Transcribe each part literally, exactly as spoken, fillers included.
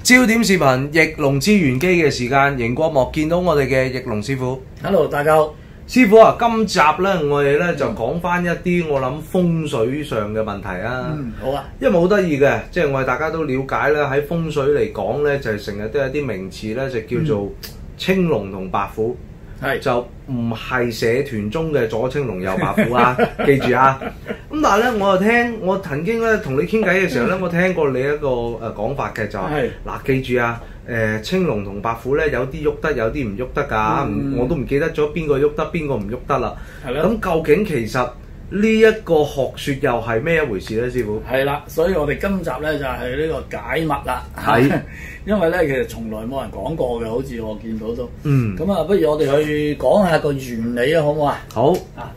焦點視頻翼龍資源機嘅時間，熒光幕見到我哋嘅翼龍師傅。 Hello， 大家好。 師傅啊，今集咧我哋咧就講翻一啲我諗風水上嘅問題啊。 嗯，好啊。 因為好得意嘅，即係我哋大家都了解啦，喺風水嚟講咧，就係成日都有啲名詞咧，就叫做青龍同白虎。係、嗯、就唔係社團中嘅左青龍右白虎啊，記住啊！咁但係咧，我又聽我曾經咧同你傾偈嘅時候咧，我聽過你一個誒講法嘅，就係、是、嗱，記住啊！誒、呃、青龍同白虎咧，有啲喐得，有啲唔喐得㗎、嗯。我都唔記得咗邊個喐得，邊個唔喐得啦。係啦。咁究竟其實呢一個學説又係咩一回事咧，師傅？ 係啦，所以我哋今集咧就係、是、呢個解密啦。係。因為咧，其實從來冇人講過嘅，好似我見到都。嗯。咁啊，不如我哋去講下個原理啊，好唔好啊？ 好。 啊。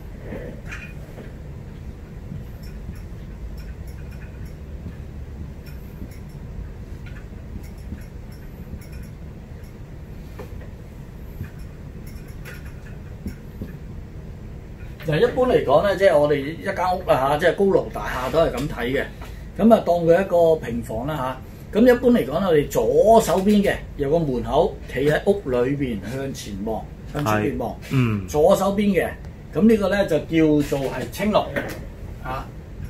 嗱，一般嚟講咧，即係我哋一間屋啦嚇，即係高樓大廈都係咁睇嘅。咁啊，當佢一個平房啦嚇。咁一般嚟講，我哋左手邊嘅有個門口，企喺屋裏邊向前望，向前邊望。嗯。左手邊嘅，咁呢個咧就叫做係青龍嚇。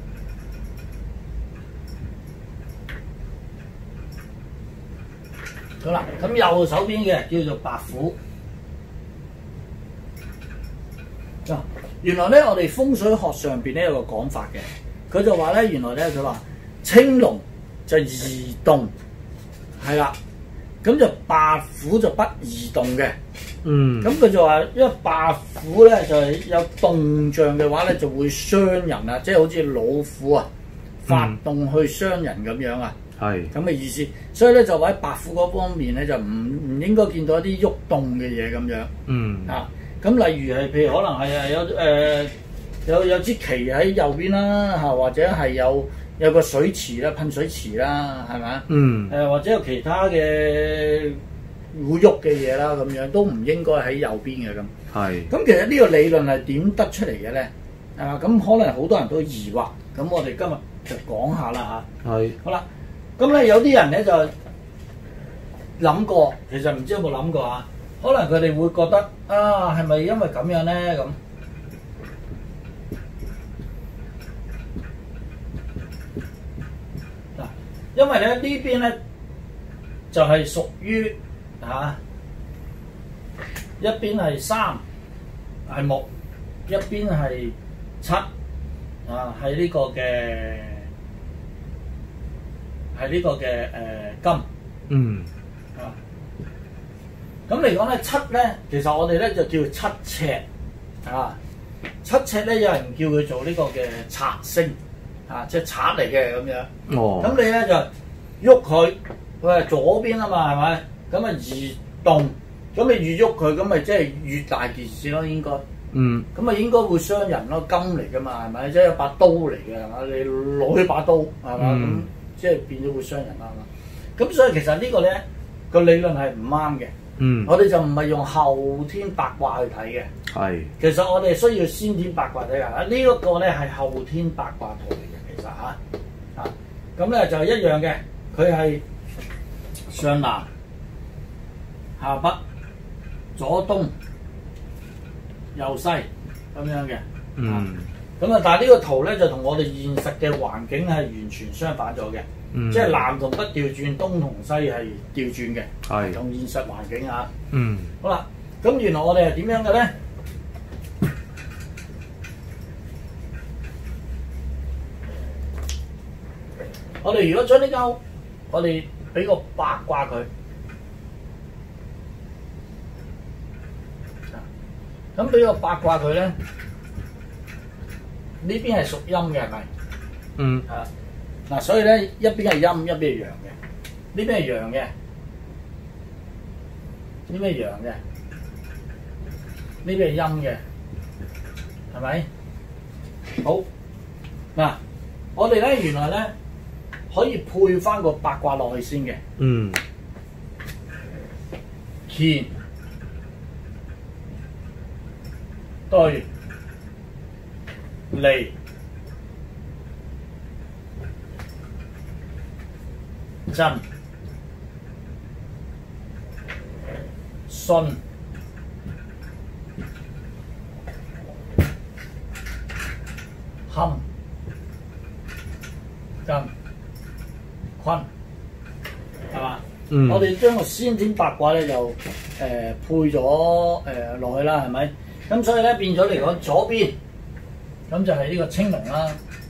好啦，咁右手邊嘅叫做白虎。嗱，原來咧，我哋風水學上邊咧有個講法嘅，佢就話咧，原來咧佢話青龍就移動，係啦，咁就白虎就不移動嘅。嗯，咁佢就話，因為白虎咧就係有動象嘅話咧，就會傷人啊，即係好似老虎啊發動去傷人咁樣啊，係咁嘅意思。所以咧就話喺白虎嗰方面咧就唔唔應該見到一啲喐動嘅嘢咁樣。嗯啊。咁例如係，譬如可能係啊有誒、呃、有有支旗喺右邊啦嚇，或者係有有個水池啦，噴水池啦，係咪？嗯。誒、呃、或者有其他嘅會喐嘅嘢啦，咁樣都唔應該喺右邊嘅咁。係。咁其實呢個理論係點得出嚟嘅咧？係嘛？咁可能好多人都疑惑，咁我哋今日就講下啦嚇。係。好啦，咁咧有啲人咧就諗過，其實唔知有冇諗過啊？可能佢哋會覺得啊，係咪因為咁樣咧咁？嗱，因為咧呢邊咧就係屬於嚇，一邊係三係木，一邊係七啊，係呢個嘅係呢個嘅誒、呃、金。嗯。啊。咁嚟講咧，七咧，其實我哋咧就叫七赤啊。七赤咧，有人叫佢做呢個嘅賊星啊，即係賊嚟嘅咁樣。哦。咁你咧就喐佢，佢係左邊啊嘛，係咪？咁啊移動，咁你越喐佢，咁咪即係越大件事咯，應該。嗯。咁啊應該會傷人咯，金嚟噶嘛，係咪？即係一把刀嚟嘅，係嘛？你攞起把刀，係嘛？咁、嗯、即係變咗會傷人啦，係嘛？咁所以其實個呢個咧個理論係唔啱嘅。嗯，我哋就唔係用後天八卦去睇嘅，係。其實我哋需要先天八卦睇下。呢、這、一個咧係後天八卦圖嚟嘅，其實嚇，啊，咁咧就一樣嘅，佢係上南、下北、左東、右西咁樣嘅。嗯。咁啊，但係呢個圖咧就同我哋現實嘅環境係完全相反咗嘅。嗯、即係南同北調轉，東同西係調轉嘅，係同現實環境啊。嗯，好啦，咁原來我哋係點樣嘅咧？我哋如果將呢間屋，我哋俾個八卦佢，咁俾個八卦佢咧，呢邊係屬陰嘅，係咪？嗯。啊。嗱，所以咧一邊係陰，一邊係陽嘅。呢邊係陽嘅，呢邊係陽嘅，呢邊係陰嘅，係咪？好，嗱，我哋咧原來咧可以配翻個八卦落去先嘅。嗯。乾對離震巽、坎、艮、坤，係嘛？嗯、我哋將個先天八卦咧就誒、呃、配咗誒落去啦，係咪？咁所以咧變咗嚟講，左邊咁就係呢個青龍啦，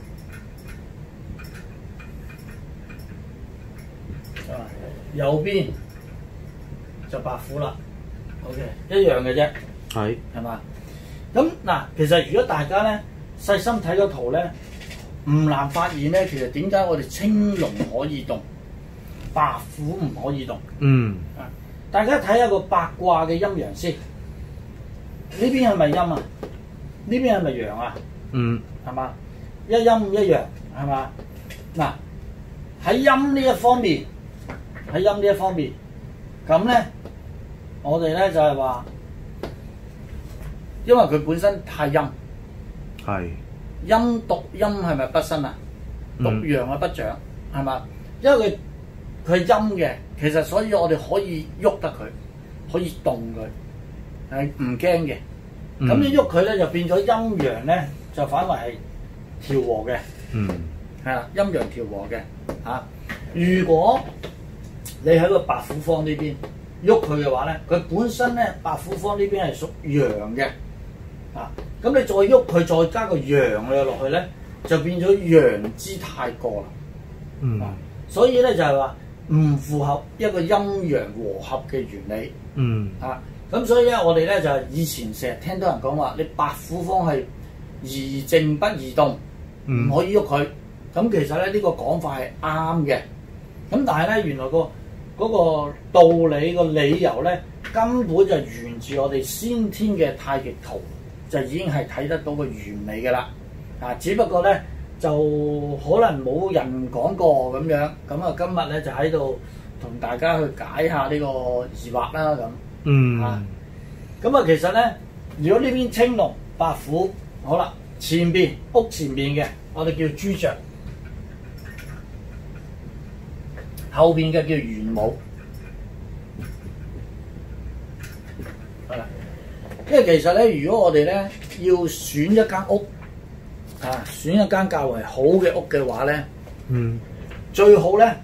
係嘛？右邊就白虎啦。OK， 一樣嘅啫，係係嘛？咁嗱，其實如果大家咧細心睇個圖咧，唔難發現咧，其實點解我哋青龍可以動，白虎唔可以動？嗯，啊，大家睇下個八卦嘅陰陽先，呢邊係咪陰啊？呢邊係咪陽啊？嗯，係嘛？一陰一陽係嘛？嗱，喺陰呢一方面，喺陰呢一方面，咁咧。我哋咧就係話，因為佢本身太陰，係陰獨陰係咪不生啊？獨陽啊不長係嘛？因為佢佢係陰嘅，其實所以我哋可以喐得佢，可以動佢，係唔驚嘅。咁你喐佢咧就變咗陰陽咧，就反為係調和嘅。嗯，係啦，陰陽調和嘅嚇、啊。如果你喺個白虎方呢邊。喐佢嘅話咧，佢本身咧白虎方呢邊係屬陽嘅，啊，咁你再喐佢，再加個陽嘅落去咧，就變咗陽之太過啦。嗯，啊、所以咧就係話唔符合一個陰陽和合嘅原理。嗯，啊，咁所以咧我哋咧就係以前成日聽到人講話，你白虎方係宜靜不宜動，唔、嗯、可以喐佢。咁其實咧呢、這個講法係啱嘅。咁但係咧原來個嗰個道理個理由咧，根本就源自我哋先天嘅太極圖，就已經係睇得到個原理嘅啦。啊，只不過咧就可能冇人講過咁樣，咁啊今日咧就喺度同大家去解下呢個疑惑啦咁。嗯。啊，咁啊其實咧，如果呢邊青龍白虎，好啦，前邊屋前面嘅我哋叫朱雀。後邊嘅叫玄武，係啦。因為其實咧，如果我哋咧要選一間屋，啊，選一間較為好嘅屋嘅話咧，嗯，最好咧，誒、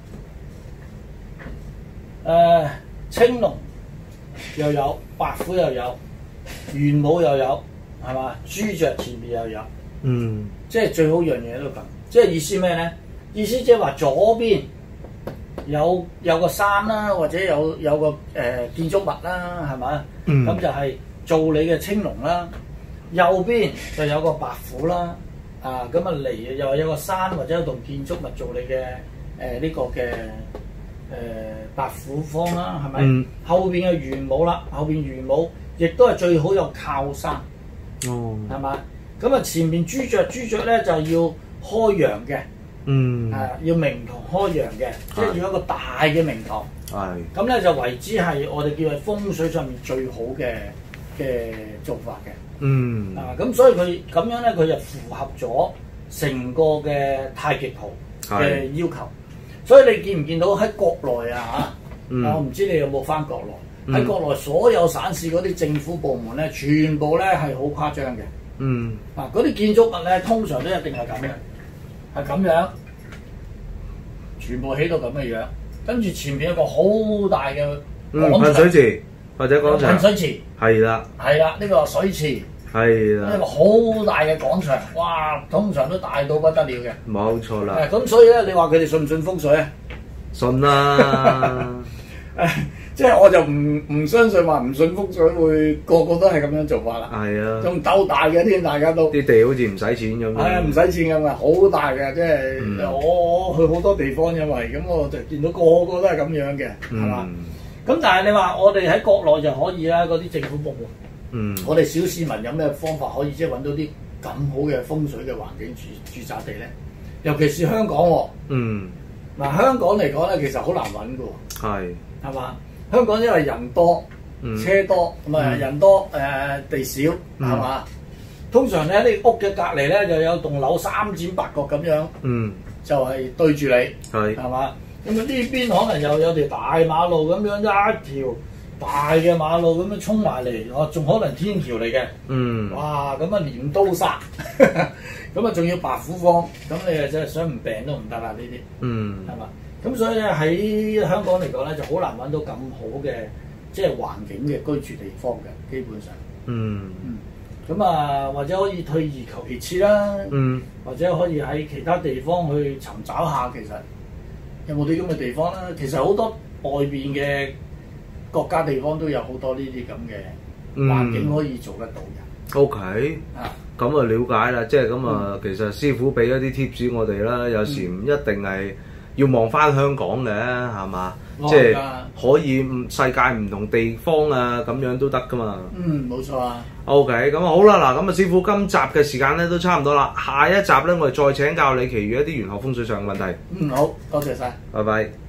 呃，青龍又有，白虎又有，玄武又有，係嘛？朱雀前面又有，嗯，即係最好樣嘢都咁。即係意思咩咧？意思即係話左邊。有有個山啦，或者有有個誒、呃、建築物啦，係咪？咁、嗯、就係做你嘅青龍啦。右邊就有個白虎啦，啊咁啊嚟又有個山或者有棟建築物做你嘅誒呢個嘅誒、呃、白虎方啦，係咪？嗯、後邊嘅玄武啦，後邊玄武亦都係最好有靠山，哦，係咪？咁啊前面朱雀，朱雀咧就要開陽嘅。嗯，係要明堂開陽嘅，即係要一個大嘅明堂。係咁咧就為之係我哋叫係風水上面最好嘅嘅做法嘅。嗯，啊咁所以佢咁樣咧，佢就符合咗成個嘅太極圖嘅要求。所以你見唔見到喺國內啊嚇？嗯、我唔知你有冇返國內？喺、嗯、國內所有省市嗰啲政府部門咧，全部咧係好誇張嘅。嗯，啊嗰啲建築物咧，通常都一定係咁嘅。係咁樣，全部起到咁嘅樣，跟住前面有個好大嘅噴水池或者廣場。噴水池係啦， 係啦，呢個水池係啦，一個好大嘅廣場，哇！通常都大到不得了嘅。 冇錯啦。 咁所以咧，你話佢哋信唔信風水啊？ 信啦。 即係我就唔唔相信話唔信風水會個個都係咁樣做法啦。係啊，仲鬥大嘅添，大家都啲地好似唔使錢咁。係啊， 唔使錢咁啊，好大嘅，即係、嗯、我我去好多地方，因為咁我就見到個個都係咁樣嘅，係嘛、嗯？咁但係你話我哋喺國內就可以啦，嗰啲政府部門，嗯，我哋小市民有咩方法可以即係揾到啲咁好嘅風水嘅環境住住宅地咧？尤其是香港喎，嗯，嗱香港嚟講咧，其實好難揾嘅喎，係係嘛？香港因為人多、嗯、車多，咁啊人多誒、呃、地少，係嘛、嗯？通常咧啲屋嘅隔離咧就有棟樓三尖八角咁樣，嗯，就係對住你，係係嘛？咁啊呢邊可能又有條大馬路咁樣一條大嘅馬路咁樣衝埋嚟，我仲可能天橋嚟嘅。 嗯。 哇！咁啊鐮刀殺，咁啊仲要白虎方，咁你啊真係想唔病都唔得啦呢啲。嗯。係嘛？咁所以咧喺香港嚟講咧，就好難揾到咁好嘅即係環境嘅居住地方嘅，基本上。嗯。嗯。咁啊，或者可以退而求其次啦。嗯。或者可以喺其他地方去尋找下，其實有冇啲咁嘅地方啦？其實好多外邊嘅國家地方都有好多呢啲咁嘅環境可以做得到嘅。 O K。啊。咁啊了解啦，即係咁啊，其實師傅俾一啲 tips 我哋啦，有時唔一定係要望翻香港嘅，係嘛？即係可以世界唔同地方啊，咁樣都得噶嘛。嗯，冇錯啊。O K， 咁啊好啦，嗱咁啊師傅今集嘅時間咧都差唔多啦，下一集咧我哋再請教你其餘一啲玄學風水上嘅問題。嗯，好，多謝晒。拜拜。